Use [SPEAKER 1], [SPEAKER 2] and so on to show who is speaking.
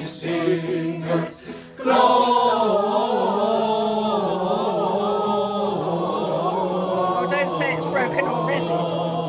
[SPEAKER 1] ye singers, glory.
[SPEAKER 2] Oh, don't say it's broken already.